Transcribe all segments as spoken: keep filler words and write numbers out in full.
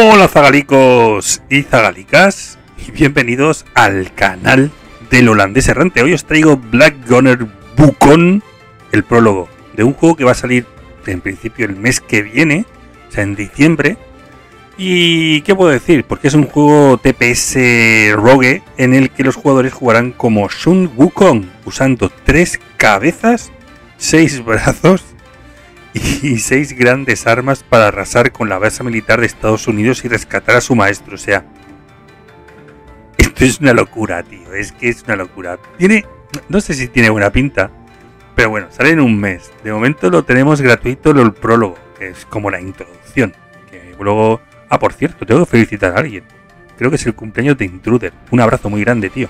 Hola zagalicos y zagalicas y bienvenidos al canal del holandés errante. Hoy os traigo Black Gunner Wukong, el prólogo de un juego que va a salir en principio el mes que viene, o sea en diciembre. Y ¿qué puedo decir? Porque es un juego T P S Rogue en el que los jugadores jugarán como Sun Wukong, usando tres cabezas, seis brazos y seis grandes armas para arrasar con la base militar de Estados Unidos y rescatar a su maestro. O sea, esto es una locura, tío. Es que es una locura. Tiene, no sé si tiene buena pinta, pero bueno, sale en un mes. De momento lo tenemos gratuito, el prólogo, que es como la introducción. Que luego, ah, por cierto, tengo que felicitar a alguien. Creo que es el cumpleaños de Intruder. Un abrazo muy grande, tío.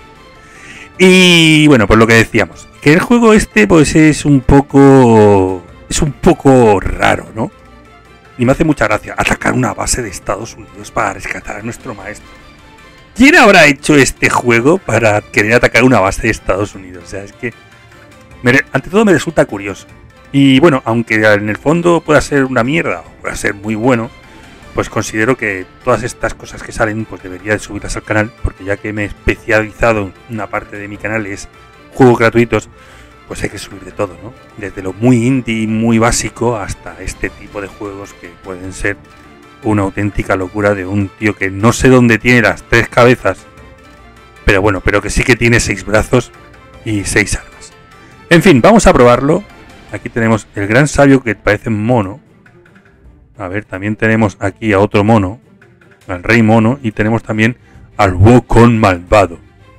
Y bueno, pues lo que decíamos, que el juego este pues es un poco... Es un poco raro, ¿no? Y me hace mucha gracia atacar una base de Estados Unidos para rescatar a nuestro maestro. ¿Quién habrá hecho este juego para querer atacar una base de Estados Unidos? O sea, es que... Me, ante todo me resulta curioso. Y bueno, aunque en el fondo pueda ser una mierda o pueda ser muy bueno, pues considero que todas estas cosas que salen pues debería de subirlas al canal, porque ya que me he especializado en una parte de mi canal es juegos gratuitos, pues hay que subir de todo, ¿no? Desde lo muy indie, muy básico, hasta este tipo de juegos que pueden ser una auténtica locura de un tío que no sé dónde tiene las tres cabezas, pero bueno, pero que sí que tiene seis brazos y seis armas. En fin, vamos a probarlo. Aquí tenemos el gran sabio que parece mono. A ver, también tenemos aquí a otro mono, al rey mono, y tenemos también al Wukong malvado.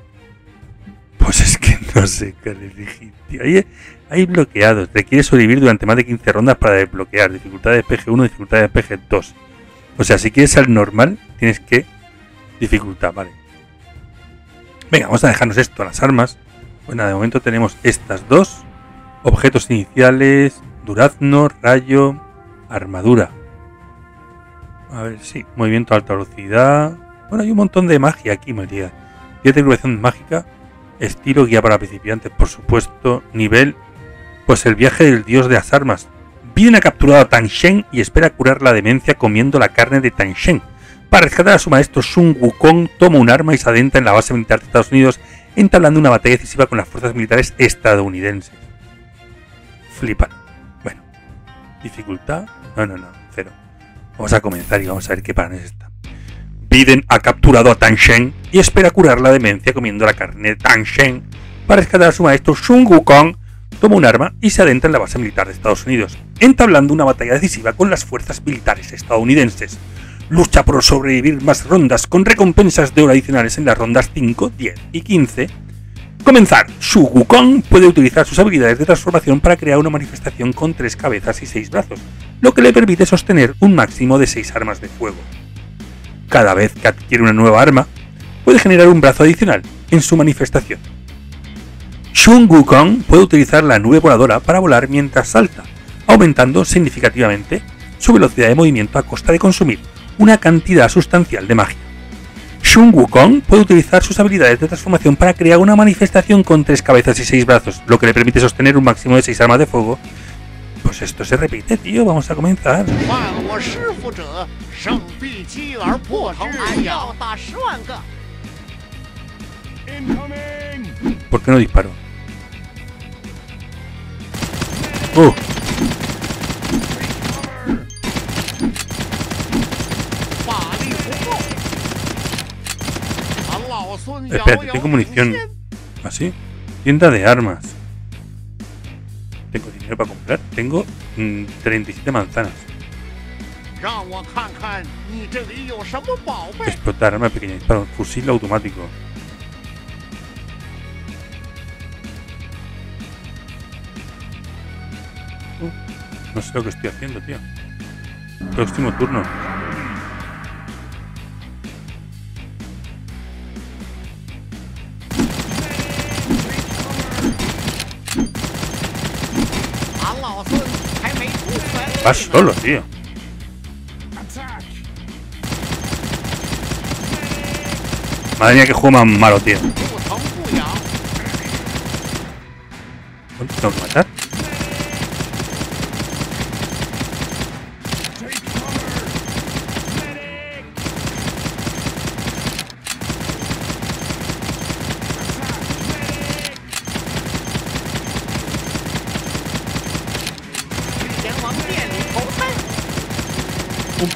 Pues es que no sé qué elegir, tío. Hay, hay bloqueados. Requiere sobrevivir durante más de quince rondas para desbloquear. Dificultad de P G uno, dificultad de P G dos. O sea, si quieres ser normal, tienes que dificultad, vale. Venga, vamos a dejarnos esto a las armas. Bueno, de momento tenemos estas dos. Objetos iniciales, durazno, rayo, armadura. A ver, sí, movimiento a alta velocidad. Bueno, hay un montón de magia aquí, me diga. Tiene tripulación mágica. Estilo, guía para principiantes, por supuesto. Nivel, pues el viaje del dios de las armas. Biden ha capturado a Tang Shen y espera curar la demencia comiendo la carne de Tang Shen. Para rescatar a su maestro Sun Wukong, toma un arma y se adentra en la base militar de Estados Unidos, entablando una batalla decisiva con las fuerzas militares estadounidenses. Flipan. Bueno, dificultad, no, no, no, cero. Vamos a comenzar y vamos a ver qué pan es esta. Biden ha capturado a Tang Shen y espera curar la demencia comiendo la carne de Tang Shen. Para rescatar a su maestro Sun Wukong, toma un arma y se adentra en la base militar de Estados Unidos, entablando una batalla decisiva con las fuerzas militares estadounidenses. Lucha por sobrevivir más rondas con recompensas de oro adicionales en las rondas cinco, diez y quince. Comenzar. Sun Wukong puede utilizar sus habilidades de transformación para crear una manifestación con tres cabezas y seis brazos, lo que le permite sostener un máximo de seis armas de fuego. Cada vez que adquiere una nueva arma, puede generar un brazo adicional en su manifestación. Sun Wukong puede utilizar la nube voladora para volar mientras salta, aumentando significativamente su velocidad de movimiento a costa de consumir una cantidad sustancial de magia. Sun Wukong puede utilizar sus habilidades de transformación para crear una manifestación con tres cabezas y seis brazos, lo que le permite sostener un máximo de seis armas de fuego. Pues esto se repite, tío. Vamos a comenzar. ¿Por qué no disparo? ¡Uh! Espérate, tengo munición. ¿Así? Tienda de armas. ¿Tengo dinero para comprar? Tengo mmm, treinta y siete manzanas. Explotar arma pequeña. Disparo. Fusil automático. Uh, no sé lo que estoy haciendo, tío. Próximo turno. Vas solo, tío. Madre mía, que juego más malo, tío. ¿Tengo que matar?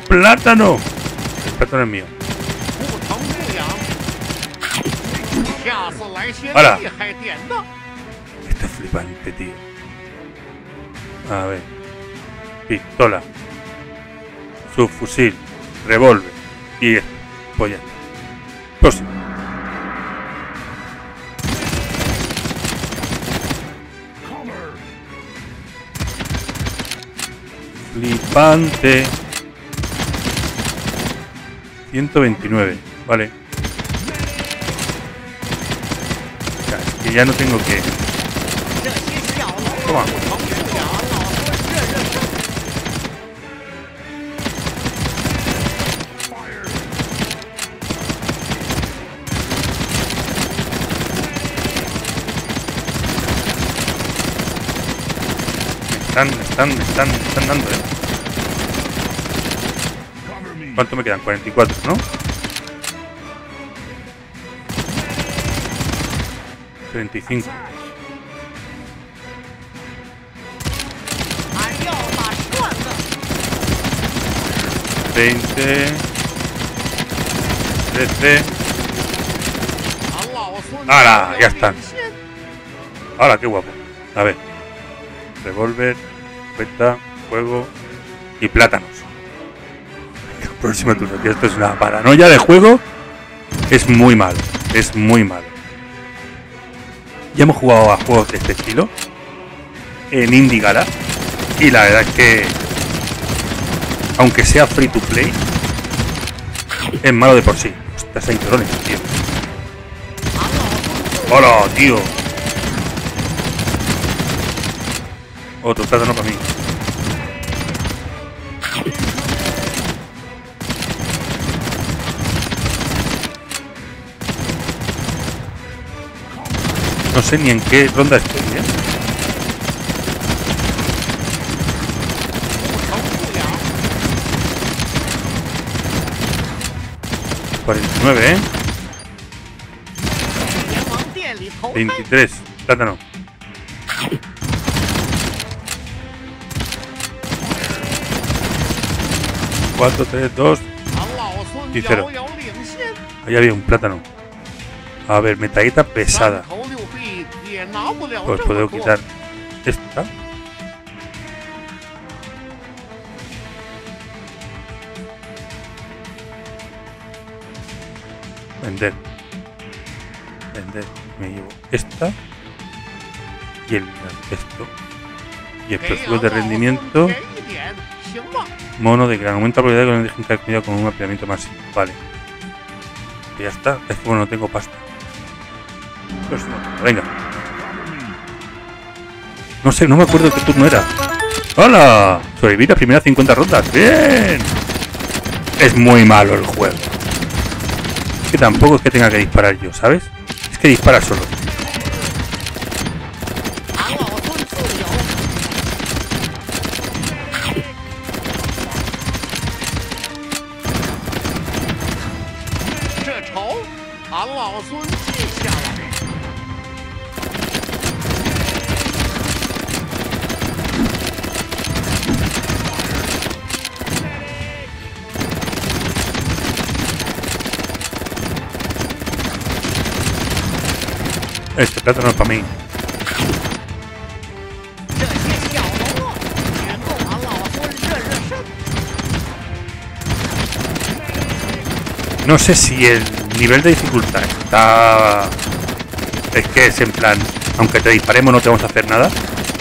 plátano. El plátano es mío. ¡Hala! Esto es flipante, tío. A ver. Pistola. Subfusil. Revólver. Y esto. Pues ya está. Próximo. Flipante. ciento veintinueve. Vale. O sea, es que ya no tengo que... Toma. Me están, me están, me están, me están dando, eh. ¿Cuánto me quedan? cuarenta y cuatro, ¿no? treinta y cinco. veinte. trece. ¡Hala! Ya están. ¡Hala! ¡Qué guapo! A ver. Revólver, escopeta, fuego y plátanos. Próximo turno, que esto es una paranoia de juego. Es muy malo. Es muy malo. Ya hemos jugado a juegos de este estilo en Indie Gala y la verdad es que, aunque sea free to play, es malo de por sí. Ostras, hay drones, tío. ¡Hola, tío! Otro plátano para mí. No sé ni en qué ronda estoy, ¿eh? cuarenta y nueve, ¿eh? veintitrés, plátano. cuatro, tres, dos y cero. Ahí había un plátano. A ver, metralleta pesada. Pues puedo quitar esta. Vender. Vender. Me llevo esta. Y el esto. Y explosivos de rendimiento. Mono de gran aumenta la probabilidad de que no dejen caer comida con un ampliamiento máximo. Vale. Y ya está. Es que bueno, no tengo pasta. Pues no, venga. No sé, no me acuerdo qué turno era. ¡Hola! Sobrevivir las primeras cincuenta rondas. ¡Bien! Es muy malo el juego. Es que tampoco es que tenga que disparar yo, ¿sabes? Es que dispara solo. Este plátano es para mí. No sé si el nivel de dificultad está... Es que es en plan, aunque te disparemos no te vamos a hacer nada.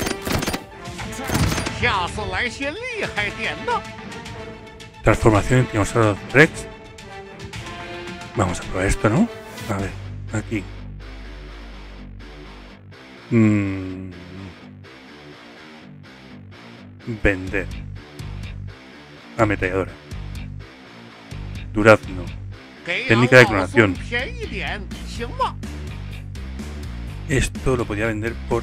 Transformación en dinosaurio Rex. Vamos a probar esto, ¿no? A ver, aquí. Mm. Vender. Ametralladora. Durazno. Técnica de clonación. Esto lo podía vender por...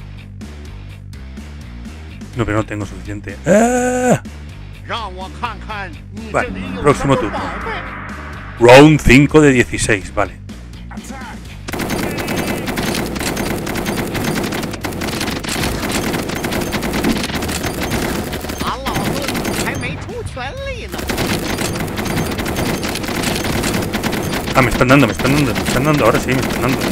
No, pero no tengo suficiente. ¡Ah! Vale, próximo turno. Round cinco de dieciséis, vale. Ah, me están dando, me están dando, me están dando. Ahora sí, me están dando.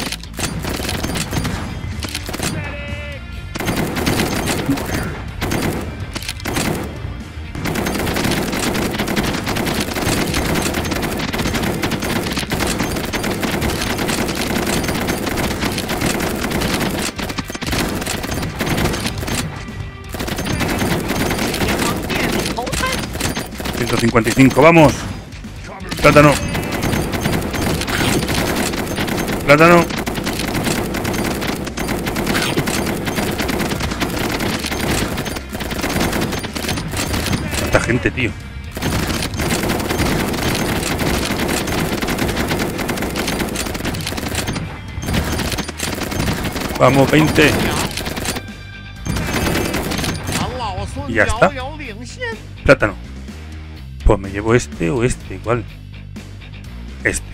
ciento cincuenta y cinco, vamos. Plátano. Plátano. Cuánta gente, tío. Vamos, veinte. Y ya está. Plátano. Pues me llevo este o este, igual. Este.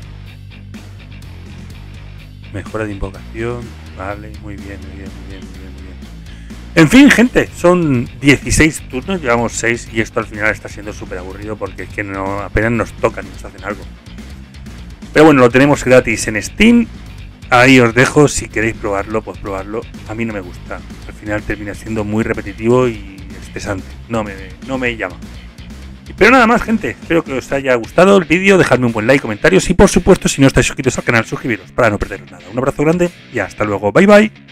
Mejora de invocación. Vale, muy bien, muy bien, muy bien, muy bien, muy bien. En fin, gente, son dieciséis turnos, llevamos seis y esto al final está siendo súper aburrido porque es que no, apenas nos tocan y nos hacen algo. Pero bueno, lo tenemos gratis en Steam. Ahí os dejo, si queréis probarlo, pues probarlo. A mí no me gusta. Al final termina siendo muy repetitivo y estresante. No me, no me llama. Pero nada más, gente, espero que os haya gustado el vídeo, dejadme un buen like, comentarios y por supuesto si no estáis suscritos al canal, suscribiros para no perderos nada. Un abrazo grande y hasta luego, bye bye.